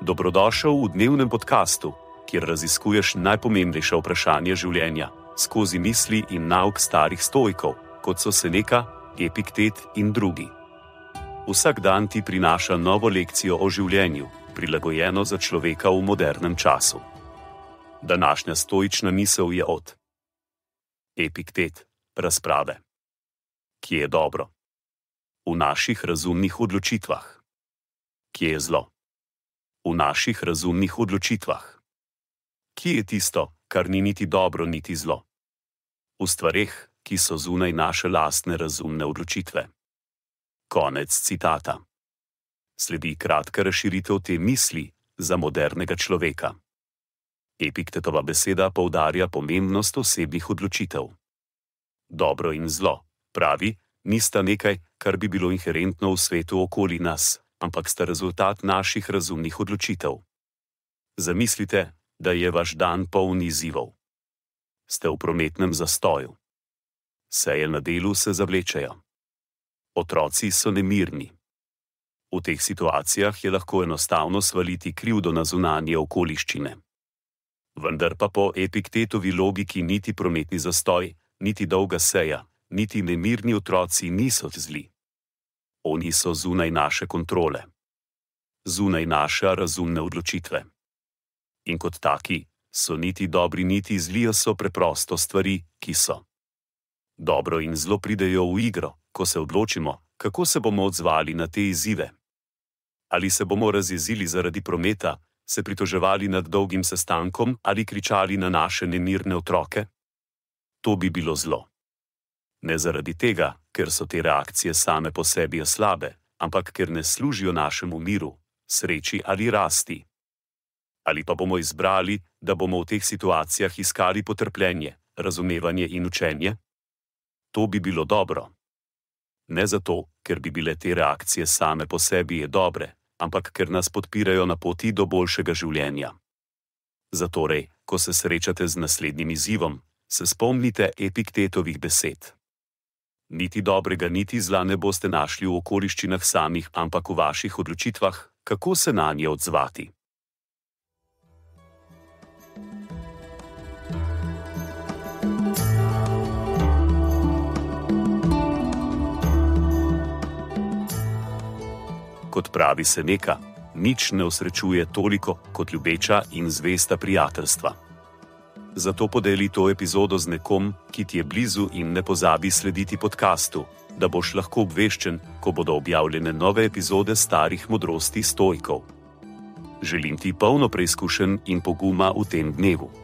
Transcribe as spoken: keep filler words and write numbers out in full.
Dobrodošel v dnevnem podkastu, kjer raziskuješ najpomembnejša vprašanja življenja skozi misli in nauk starih stoikov, kot so Seneca, Epiktet in drugi. Vsak dan ti prinaša novo lekcijo o življenju, prilagojeno za človeka v modernem času. Današnja stoična misel je od Epiktet, razprave. Kje je dobro? V naših razumnih odločitvah. Kje je zlo? V naših razumnih odločitvah. Kje je tisto, kar ni niti dobro, niti zlo? V stvareh, ki so zunaj naše lastne razumne odločitve. Konec citata. Sledi kratka razširitev te misli za modernega človeka. Epiktetova beseda poudarja pomembnost osebnih odločitev. Dobro in zlo, pravi, nista nekaj, kar bi bilo inherentno v svetu okoli nas, ampak sta rezultat naših razumnih odločitev. Zamislite, da je vaš dan poln izzivov. Ste v prometnem zastoju. Seje na delu se zavlečejo. Otroci so nemirni. V teh situacijah je lahko enostavno svaliti krivdo na zunanje okoliščine. Vendar pa po Epiktetovi logiki niti prometni zastoj, niti dolga seja, niti nemirni otroci niso zli. Oni so zunaj naše kontrole. Zunaj naše razumne odločitve. In kot taki, so niti dobri niti zli, so preprosto stvari, ki so. Dobro in zlo pridejo v igro, ko se odločimo, kako se bomo odzvali na te izzive. Ali se bomo razjezili zaradi prometa, se pritoževali nad dolgim sestankom ali kričali na naše nemirne otroke? To bi bilo zlo. Ne zaradi tega, ker so te reakcije same po sebi slabe, ampak ker ne služijo našemu miru, sreči ali rasti. Ali pa bomo izbrali, da bomo v teh situacijah iskali potrpljenje, razumevanje in učenje? To bi bilo dobro. Ne zato, ker bi bile te reakcije same po sebi dobre, ampak ker nas podpirajo na poti do boljšega življenja. Zatorej, ko se srečate z naslednjim izzivom, se spomnite Epiktetovih besed. Niti dobrega, niti zla ne boste našli v okoliščinah samih, ampak v vaših odločitvah, kako se nanje odzvati. Kot pravi Seneca, nič ne osrečuje toliko kot ljubeča in zvesta prijateljstva. Zato podeli to epizodo z nekom, ki ti je blizu, in ne pozabi slediti podkastu, da boš lahko obveščen, ko bodo objavljene nove epizode starih modrosti stoikov. Želim ti polno preizkušenj in poguma v tem dnevu.